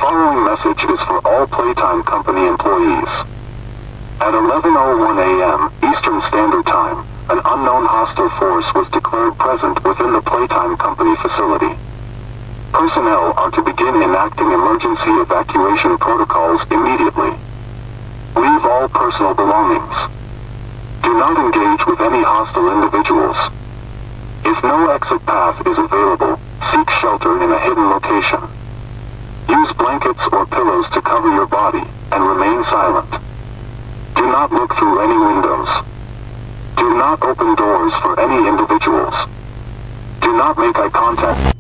following message is for all Playtime Company employees. At 11:01 a.m. Eastern Standard Time, an unknown hostile force was declared present within the Playtime Company facility. Personnel are to begin enacting emergency evacuation protocols immediately. Leave all personal belongings. Do not engage with any hostile individuals. If no exit path is available, seek shelter in a hidden location. Use blankets or pillows to cover your body, and remain silent. Do not look through any windows. Do not open doors for any individuals. Do not make eye contact.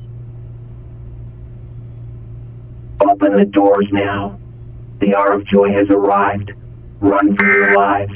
Open the doors now. The hour of joy has arrived. Run for your lives.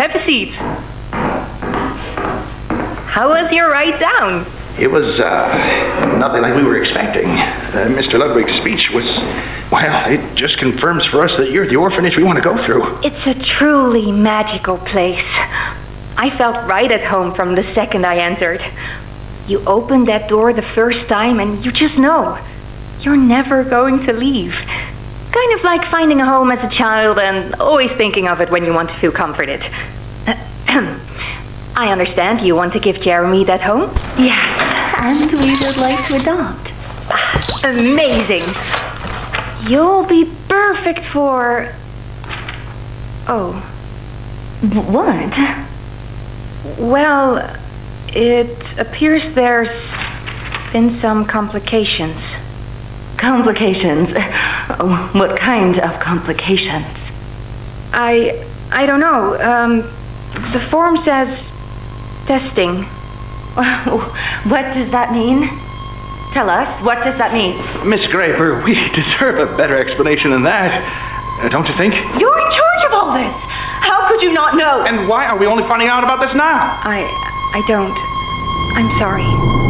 Have a seat. How was your ride down? It was nothing like we were expecting. Mr. Ludwig's speech was, well, it just confirms for us that you're the orphanage we want to go through. It's a truly magical place. I felt right at home from the second I entered. You open that door the first time and you just know you're never going to leave. Kind of like finding a home as a child and always thinking of it when you want to feel comforted. I understand you want to give Jeremy that home? Yes, and we would like to adopt. Amazing. You'll be perfect for... Oh. What? Well, it appears there's been some complications. Complications? What kind of complications? I don't know. The form says testing. What does that mean? Tell us, what does that mean? Miss Graper, we deserve a better explanation than that. Don't you think? You're in charge of all this! How could you not know? And why are we only finding out about this now? I don't. I'm sorry.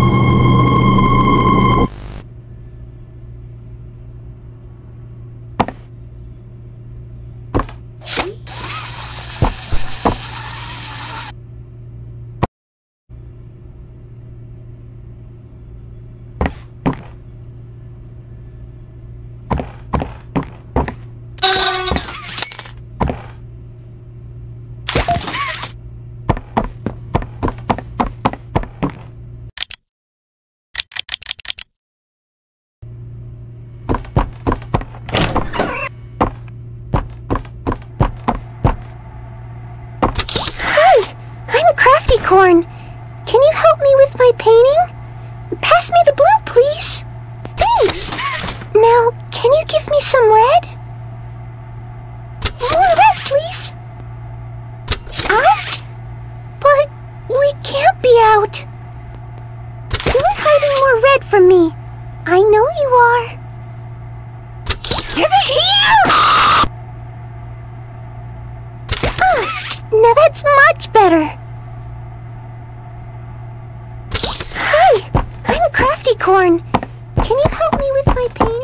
Corn, can you help me with my painting? Pass me the blue, please. Thanks. Now, can you give me some red? More red, please. Out? But we can't be out. You're hiding more red from me. I know you are. Give it here! Now that's much better. I'm Crafty Corn. Can you help me with my painting?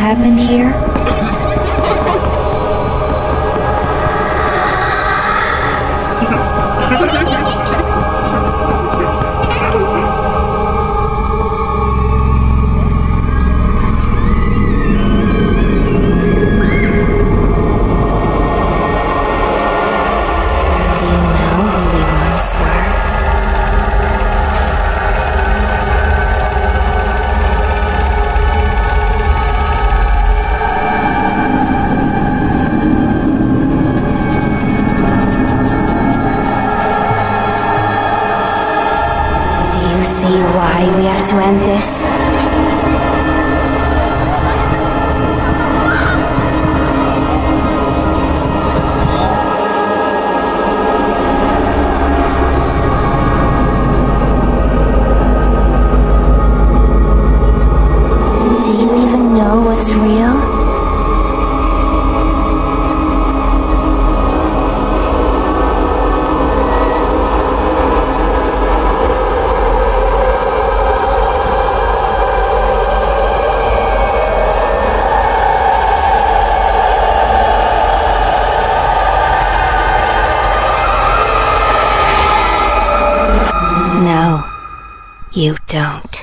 happened here? Do you know who we once were? See why we have to end this? Do you even know what's real? No, you don't.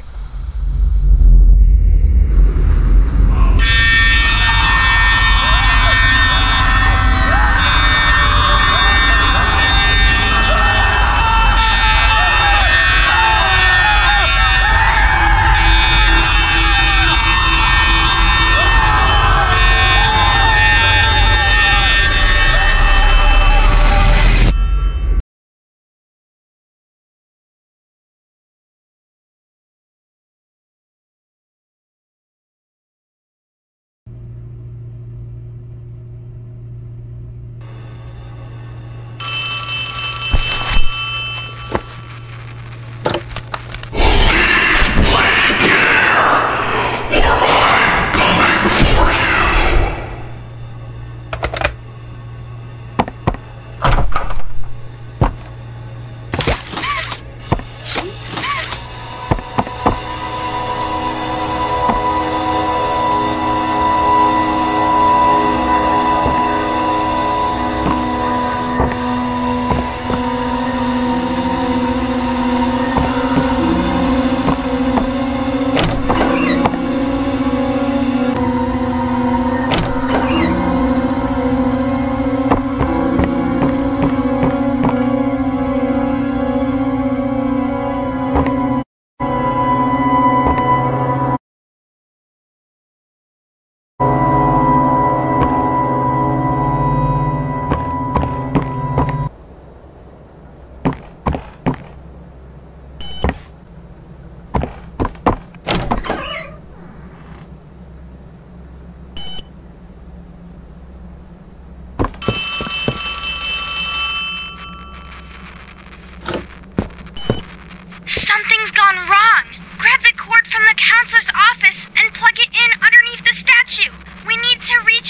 Something's gone wrong! Grab the cord from the counselor's office and plug it in underneath the statue! We need to reach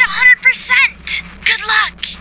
100%! Good luck!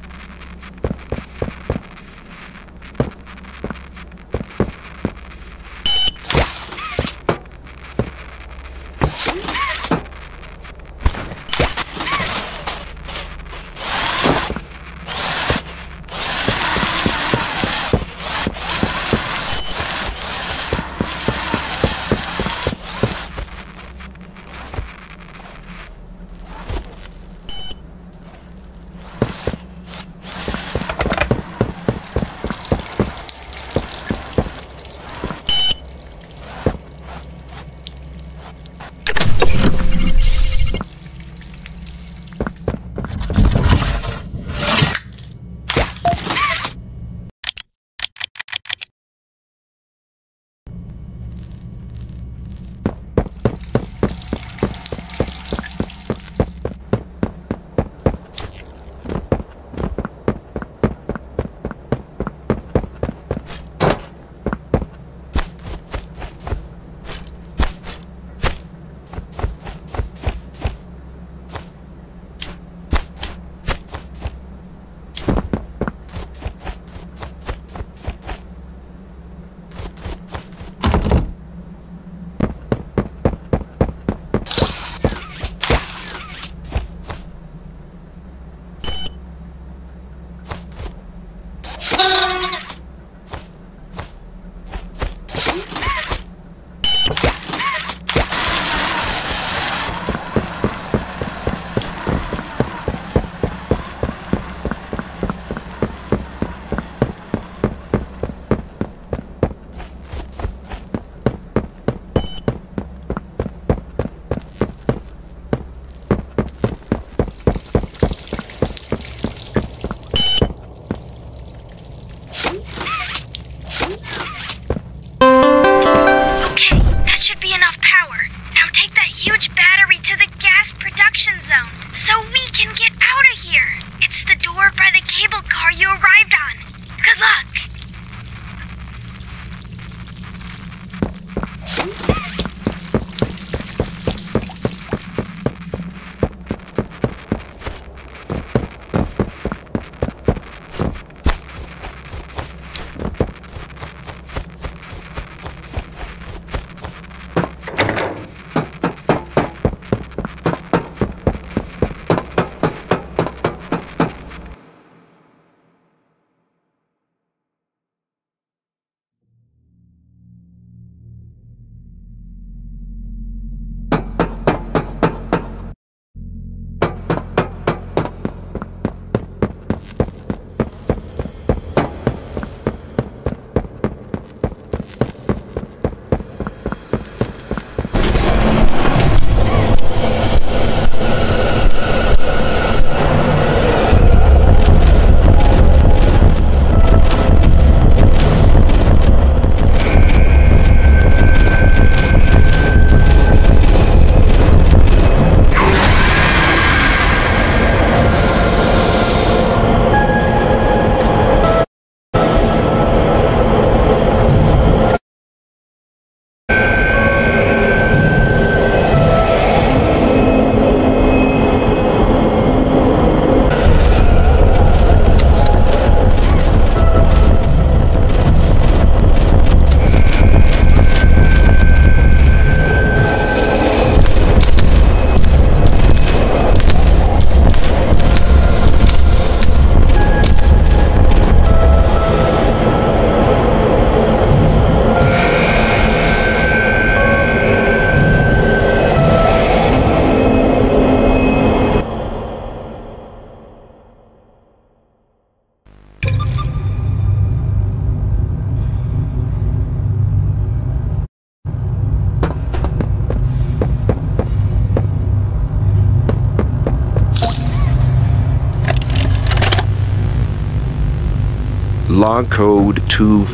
log code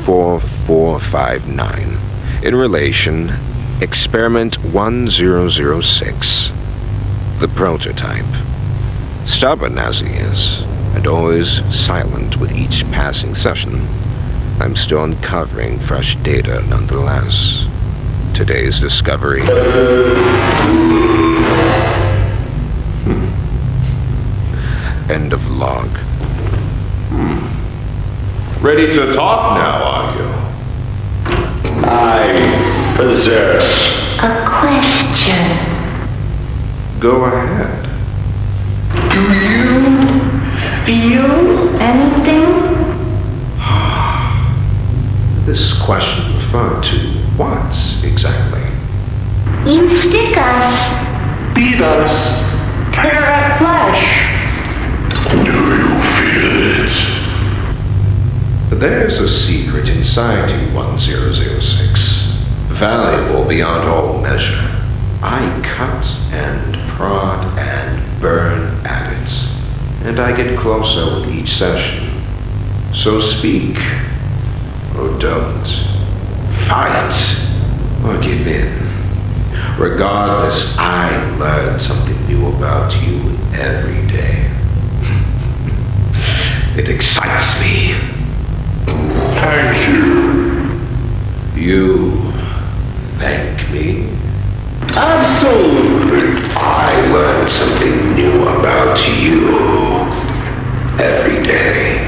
24459. In relation, experiment 1006. The prototype. Stubborn as he is, and always silent with each passing session, I'm still uncovering fresh data nonetheless. Today's discovery. End of log. Ready to talk now, are you? I possess A question. Go ahead. Do you feel anything? This question referred to what exactly? You stick us, beat us, tear our flesh. Do you feel it? There's a secret inside you, 1006. Valuable beyond all measure. I cut and prod and burn at it, and I get closer with each session. So speak, or don't. Fight, or give in. Regardless, I learn something new about you every day. It excites me. Thank you. You thank me? Absolutely. I learn something new about you every day.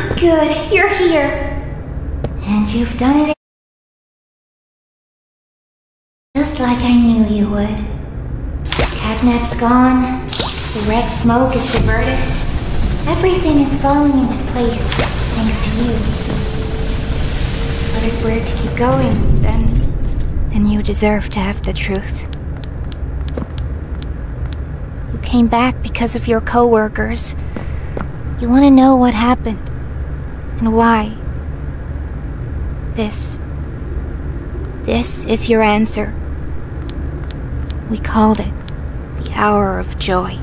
Good, you're here. And you've done it just like I knew you would. Catnap's gone, the red smoke is diverted. Everything is falling into place thanks to you. But if we're to keep going, then you deserve to have the truth. You came back because of your co-workers. You want to know what happened and why. This is your answer. We called it the Hour of Joy.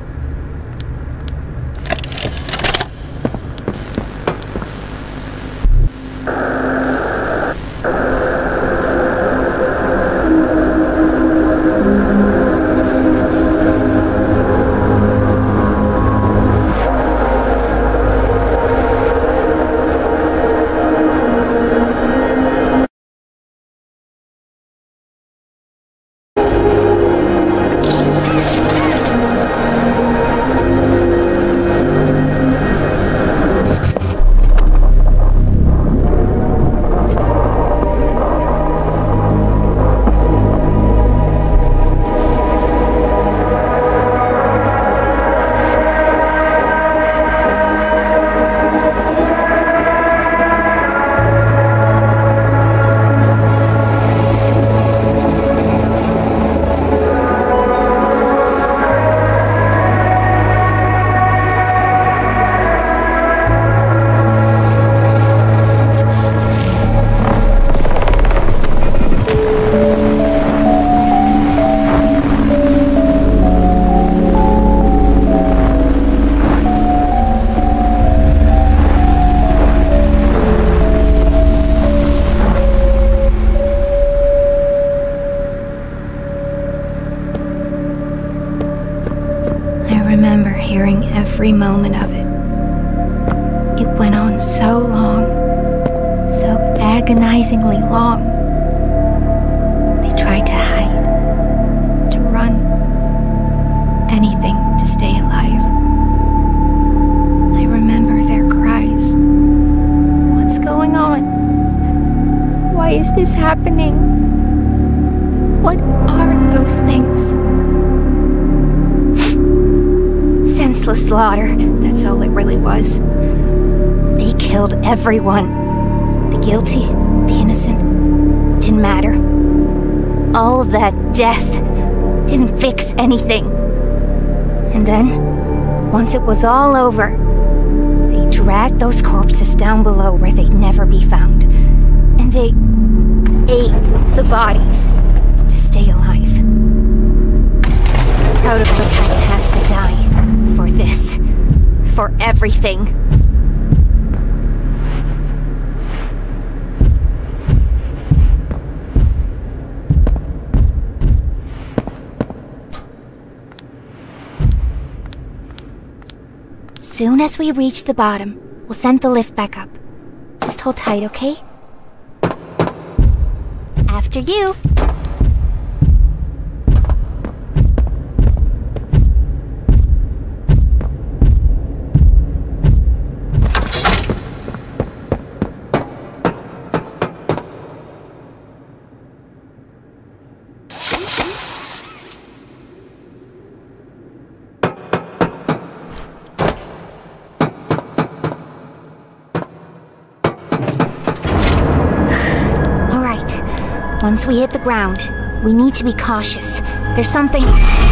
Every moment of it. It went on so long, so agonizingly long. They tried to hide, to run, anything to stay alive. I remember their cries. What's going on? Why is this happening? What are those things? Senseless slaughter, that's all it really was. They killed everyone. The guilty, the innocent, didn't matter. All of that death didn't fix anything. And then, once it was all over, they dragged those corpses down below where they'd never be found. And they ate the bodies to stay alive. Prototype has to die. For this. For everything. Soon as we reach the bottom, we'll send the lift back up. Just hold tight, okay? After you. Once we hit the ground, we need to be cautious. There's something...